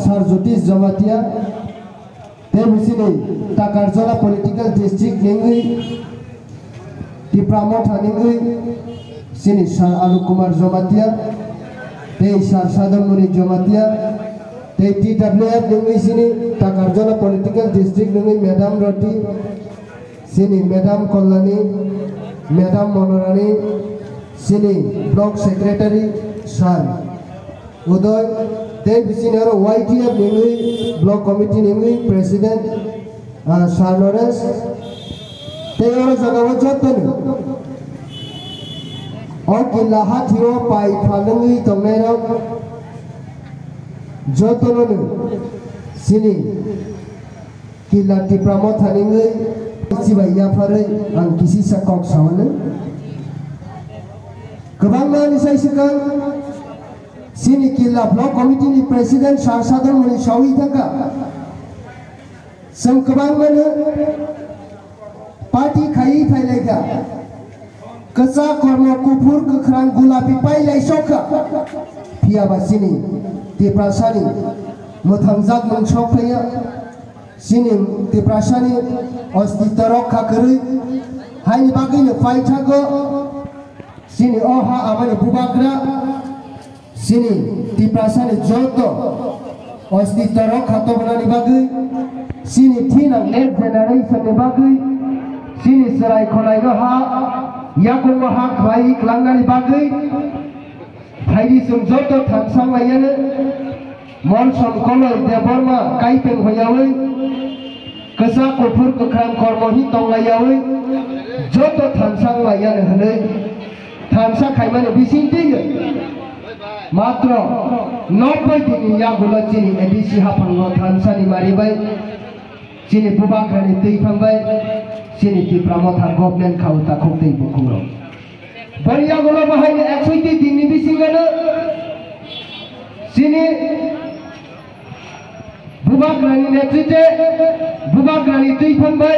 Sar Jyotish Jamatia te bisini Takarjala political district ningui di Pramotha ningui sini Sar Alukumar Jamatia te Sar Sadamuni Jamatia te TWF ningui sini Takarjala political district ningui Madam Roti sini Madam Kolani Madam Monorani sini block secretary Sar Udoy te bisini aro YTF ningui block committee ningui president Sar Lawrence te aro jagawa jotani और किला हाथियों पाई फालंगी तो मेरा जो तो no सिनी किला टिप्रामो थानेंगे इसी भैया फरे अंग किसी से कॉक सावने कबांगा निसाई सकन सिनी किला ब्लॉक कमिटी नि प्रेसिडेंट शारसादर मुनि शावी थका सं कबांगा ने पार्टी खाई फैलेगा Kesa korno kupur kekerang gulapi pai lai soka Pia basini di prasani Muthamzak menshokaya Sini di prasani Ostitorok kakeri Hai bagini faitago Sini oha amani bubakra Sini di prasani joto Ostitorok hato benani bagi Sini tinang net generation ni bagi Sini serai kolai ha Yakun mahak baik langgan bagai, hari sumjoto thansang layane, monsom kolor deborma kaiteng hoyawe, kesak kupur kekrang kormohi tong layawe, joto thansang layane hene, thansa kaimane bisinting, matro, 90 dini ya gula cini edisi hapanglo thansa ni maribai, cini bubakani teipangbai. Sini di Pramotha government kau tak kau tei bukulo. Bariya gula bahai ni actually di ni bisingana. Sini bubak rani netrite, bubak rani tei pangbai.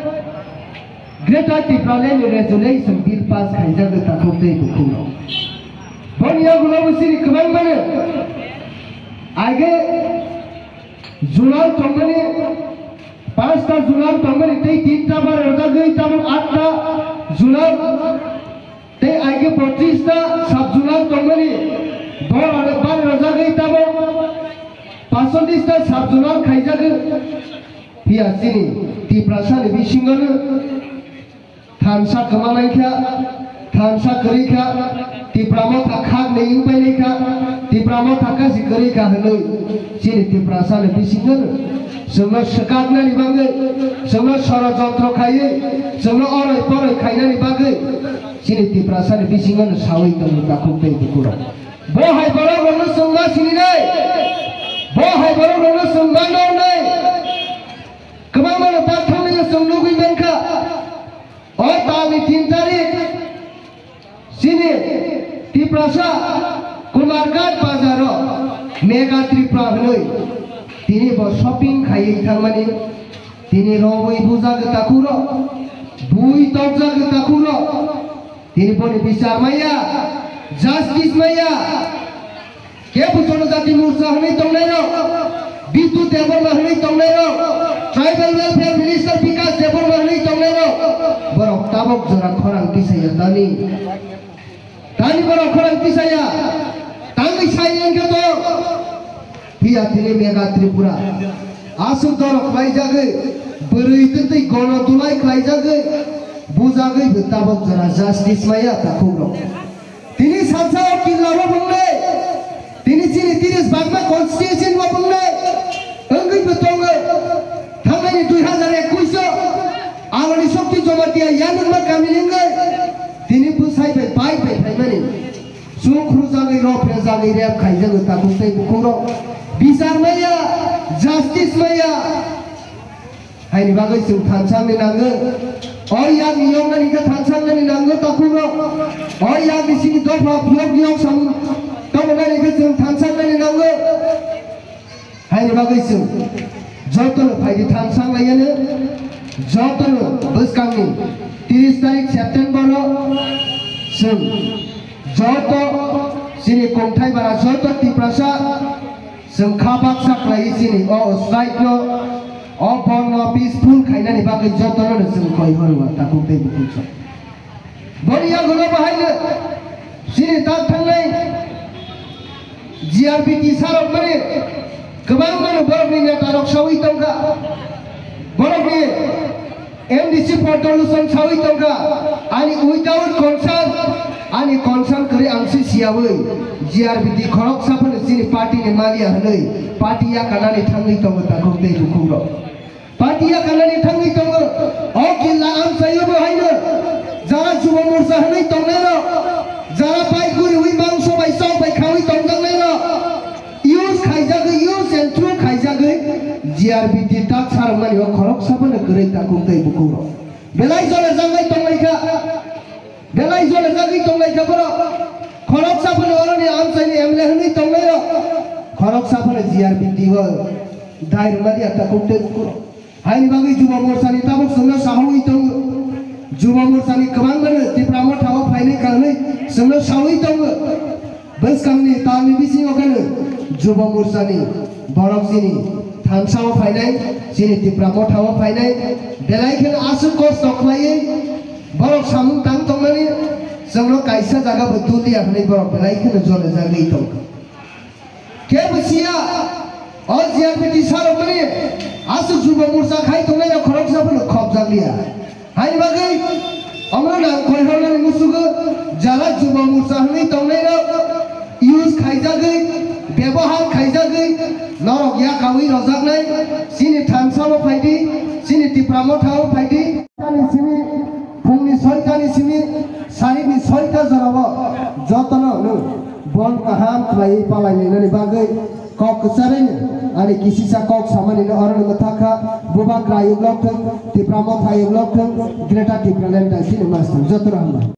Greta di Pralay resolution bill pass kaisa ke tak kau tei bukulo. Bariya gula sini kemana mana? Age Julal Tongani. 5टा जुलाब तंगल इतने 3टा बार रजा गई तब 8टा जुलाब ते आगे 25टा सब जुलाब तंगली 2 बार रजा गई तब 520टा सब जुलाब खाई जागे पिया सिनी ती प्रसाद बिसिंगन थांसा कमानाय क्या थांसा करी क्या ती Pramotha खाग नहीं पाइले क्या ती Pramotha का सिकरी क्या हलो सिनी ती प्रसाद बिसिंगन semua sekatnya dibagai, semua suara jontro kaya, semua orang orang kaya dibagai. Sini di perasaan bisingan sawi kamu takut teh dikurang. Bohai baru orang sungguh sini deh, bohai baru orang sungguh dong deh. Kemana lepas thangnya sungguh gini mereka, oh tali tintari. Sini di perasaan Kumargat Bazaro, Mega Tripura Hanoi. Tini bos shopping kaya ithamani, tini rawai buza kita kuro, bui topza kita kuro, tini poni bisar maya, justice maya, ke pusono jati mursa hani tonglero, bitu debor mahani tonglero, tribal welfare minister Vikas debor mahani tonglero, borok tabok jora khorang kisaya tani borok khorang kisaya, tangi sayen keto. Pia tini Mega Tripura, asal dorok kelai jaga, beri itu gono tulai kelai jaga, buzaga betabok jara justice maya tak kubro. Tini sansa kilawa bungle, tini ciri tiris bagma constitution wa bungle, enggak betonga, thangai ni 2021, awal isok ti jomatia yang nama kami lingga, tini pusai pe pai pe mani, sukru jaga roh pe jaga rep khai jaga tak kubro. Bisar maya, justice maya. Hai ni bagai sung thansang ni nangge. Oh yang niyong ni ke thansang ni nangge takuro. Oh yang di sini doa biok niyong sang. Kamu ni ke sung thansang ni nangge. Hai ni bagai sung. Jodoh hai di thansang lagi ni. Jodoh bus kami. 30 तारीख September sung. Jodoh sini kongthai bara jodoh di prasa जों खाबाक साख्लाय सिनि अ स्लाइडनो अ बन peaceful खायनानि बागै जतनो जों कय हरवा ताकु दै बुकुस बरिया गुलो बाहायनो सिनि ताक थांनाय जीआरपी सारक माने गोबां माने बरफनि नेतारक सावै दंगा बरफनि एमडीसी पटलुसन सावै दंगा आणि विदाउट कंसर्न आणि कंसर्न करे आंसि सियावै जीआरपी खरक साफोर सिनि पार्टीनि मालिया हनै पार्टीया कानानि थाङै दङ ताखौ दै बुकुरो पार्टीया कानानि थाङै दङ अ किल्ला आम सायोबो हायनो जारा जुब मोर्चा हनै दंनायनो जारा बाइकुरि wi mang सबाय साव बाय खावै दंजांनायनो यूज खाइजागै यूज एंड थ्रू खाइजागै जीआरपी ताक सारमानि खरक साफोर करे ताखौ दै बुकुरो बेलाय जले जांगै दंनायखा बेलाय जले जागै दंनायखा बर खरक साफोर अरनि आम सायनि एमले हनै दंनायनो खरक साफोर जीआरपी व दायरमानि ताखौ दै बुकुरो हायनि बागै जुब मोर्चानि ताबक सोंनो साहै दं जुब मोर्चानि गोबां माने तिप्रामो थाव फायनै खानै सोंनो सावै दं बसकांनि तालनि बिसिङाव गानो जुब मोर्चानि बरफसिनि थांसाव फायनाय सिनि तिप्रामो थाव फायनाय बेलायखेन आसु कस दखलायै बरफ सामुं तां दंनानै जोंनो कायसा जागा बदुलिया हनै बरफ बेलायखेन जले जागै दं के बसिया अ जीआरपी सारक माने आसु जुब मोर्चा खाय दंनाय खरक साफोर खब जागलिया हाय बागै अमरो नाम खयहरनानै मुसुगो जारा जुब मोर्चा हनै दंनाय यूज खाइजागै व्यवहार खाइजागै नरक या कावै रजागनाय सिनि थानसाव फायदि सिनि तिप्रामो थाव फायदि तानि सिनि फुंनि 6टानि सिनि सारिनि 6टा जराव जतन नु बन काहाम खायै पालायनायनि बागै कक सारैनो आरो किसिसा कक सामानिनो अरन मथाखा बुबा ग्रायुब्लक तिप्रामो थायुब्लक ग्रेटा तिप्रालेन दासिनि मास्टर जतरा